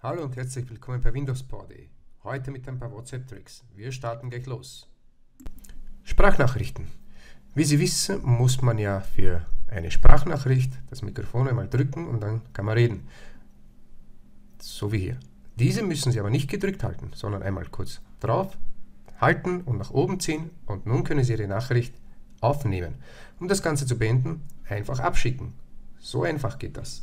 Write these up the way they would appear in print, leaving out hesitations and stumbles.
Hallo und herzlich willkommen bei WindowsPower.de. Heute mit ein paar WhatsApp-Tricks. Wir starten gleich los. Sprachnachrichten. Wie Sie wissen, muss man ja für eine Sprachnachricht das Mikrofon einmal drücken und dann kann man reden. So wie hier. Diese müssen Sie aber nicht gedrückt halten, sondern einmal kurz drauf halten und nach oben ziehen und nun können Sie Ihre Nachricht aufnehmen. Um das Ganze zu beenden, einfach abschicken. So einfach geht das.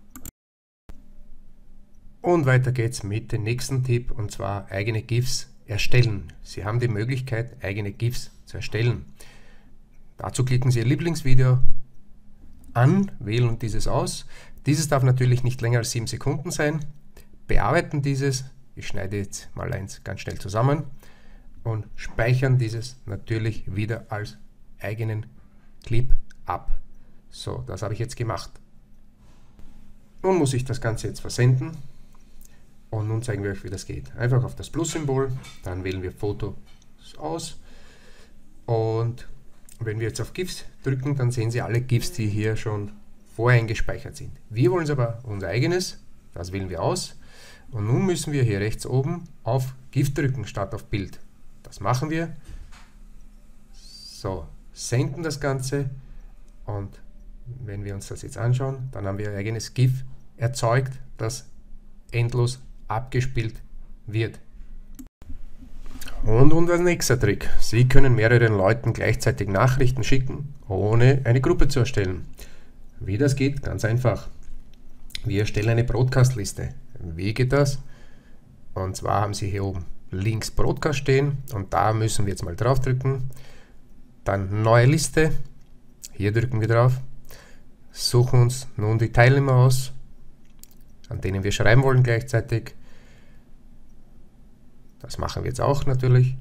Und weiter geht's mit dem nächsten Tipp, und zwar eigene GIFs erstellen. Sie haben die Möglichkeit, eigene GIFs zu erstellen. Dazu klicken Sie Ihr Lieblingsvideo an, wählen dieses aus. Dieses darf natürlich nicht länger als 7 Sekunden sein. Bearbeiten dieses, ich schneide jetzt mal eins ganz schnell zusammen und speichern dieses natürlich wieder als eigenen Clip ab. So, das habe ich jetzt gemacht. Nun muss ich das Ganze jetzt versenden. Und nun zeigen wir euch, wie das geht. Einfach auf das Plus-Symbol, dann wählen wir Fotos aus. Und wenn wir jetzt auf GIFs drücken, dann sehen Sie alle GIFs, die hier schon voreingespeichert sind. Wir wollen es aber unser eigenes, das wählen wir aus. Und nun müssen wir hier rechts oben auf GIF drücken, statt auf Bild. Das machen wir. So, senden das Ganze. Und wenn wir uns das jetzt anschauen, dann haben wir ein eigenes GIF erzeugt, das endlos abgespielt wird. Und als nächster Trick. Sie können mehreren Leuten gleichzeitig Nachrichten schicken, ohne eine Gruppe zu erstellen. Wie das geht? Ganz einfach. Wir erstellen eine Broadcast-Liste. Wie geht das? Und zwar haben Sie hier oben links Broadcast stehen und da müssen wir jetzt mal drauf drücken. Dann neue Liste. Hier drücken wir drauf. Suchen uns nun die Teilnehmer aus, an denen wir schreiben wollen gleichzeitig. Das machen wir jetzt auch natürlich.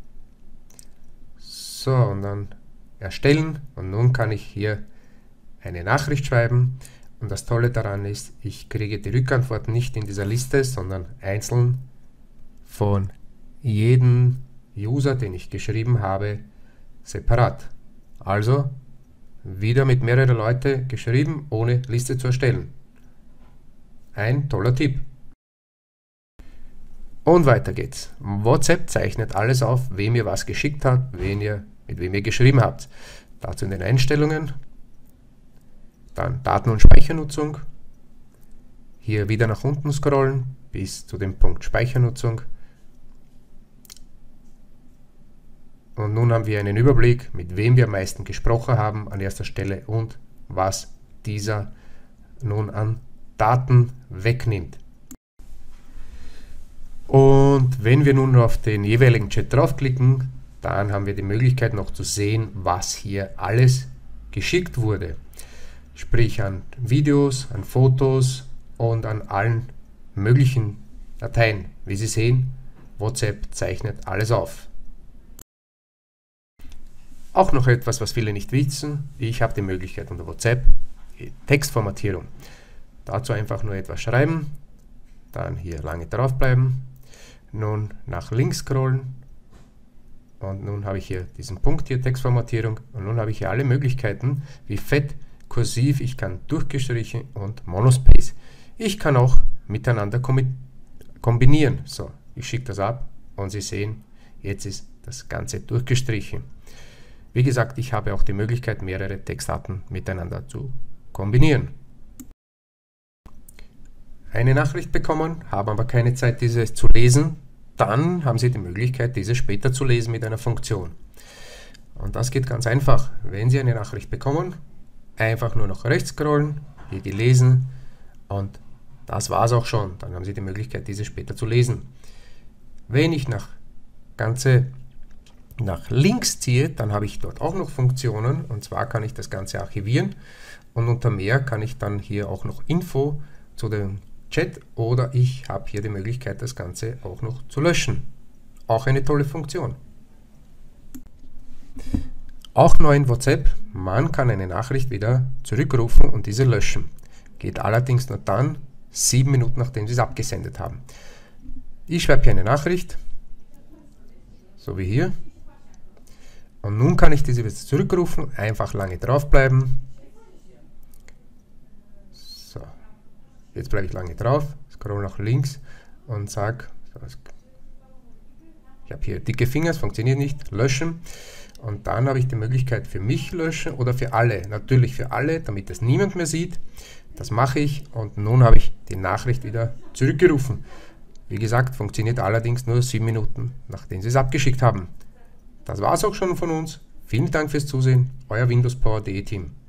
So, und dann erstellen und nun kann ich hier eine Nachricht schreiben. Und das Tolle daran ist, ich kriege die Rückantworten nicht in dieser Liste, sondern einzeln von jedem User, den ich geschrieben habe, separat. Also wieder mit mehreren Leuten geschrieben, ohne Liste zu erstellen. Ein toller Tipp. Und weiter geht's. WhatsApp zeichnet alles auf, wem ihr was geschickt habt, mit wem ihr geschrieben habt. Dazu in den Einstellungen. Dann Daten- und Speichernutzung. Hier wieder nach unten scrollen bis zu dem Punkt Speichernutzung. Und nun haben wir einen Überblick, mit wem wir am meisten gesprochen haben an erster Stelle und was dieser nun an Daten wegnimmt. Und wenn wir nun auf den jeweiligen Chat draufklicken, dann haben wir die Möglichkeit noch zu sehen, was hier alles geschickt wurde. Sprich an Videos, an Fotos und an allen möglichen Dateien. Wie Sie sehen, WhatsApp zeichnet alles auf. Auch noch etwas, was viele nicht wissen. Ich habe die Möglichkeit unter WhatsApp Textformatierung. Dazu einfach nur etwas schreiben, dann hier lange draufbleiben, nun nach links scrollen und nun habe ich hier diesen Punkt hier, Textformatierung, und nun habe ich hier alle Möglichkeiten wie Fett, Kursiv, ich kann durchgestrichen und Monospace. Ich kann auch miteinander kombinieren. So, ich schicke das ab und Sie sehen, jetzt ist das Ganze durchgestrichen. Wie gesagt, ich habe auch die Möglichkeit, mehrere Textarten miteinander zu kombinieren. Eine Nachricht bekommen, haben aber keine Zeit, diese zu lesen, dann haben Sie die Möglichkeit, diese später zu lesen mit einer Funktion. Und das geht ganz einfach. Wenn Sie eine Nachricht bekommen, einfach nur nach rechts scrollen, hier die lesen und das war es auch schon. Dann haben Sie die Möglichkeit, diese später zu lesen. Wenn ich nach links ziehe, dann habe ich dort auch noch Funktionen und zwar kann ich das Ganze archivieren und unter mehr kann ich dann hier auch noch Info zu dem Chat oder ich habe hier die Möglichkeit, das Ganze auch noch zu löschen. Auch eine tolle Funktion. Auch neu in WhatsApp, man kann eine Nachricht wieder zurückrufen und diese löschen. Geht allerdings nur dann 7 Minuten, nachdem Sie es abgesendet haben. Ich schreibe hier eine Nachricht, so wie hier. Und nun kann ich diese wieder zurückrufen, einfach lange draufbleiben. So, jetzt bleibe ich lange drauf, scroll nach links und sage, ich habe hier dicke Finger, es funktioniert nicht, löschen. Und dann habe ich die Möglichkeit für mich löschen oder für alle. Natürlich für alle, damit es niemand mehr sieht. Das mache ich und nun habe ich die Nachricht wieder zurückgerufen. Wie gesagt, funktioniert allerdings nur 7 Minuten, nachdem Sie es abgeschickt haben. Das war es auch schon von uns. Vielen Dank fürs Zusehen. Euer Windows Power.de Team.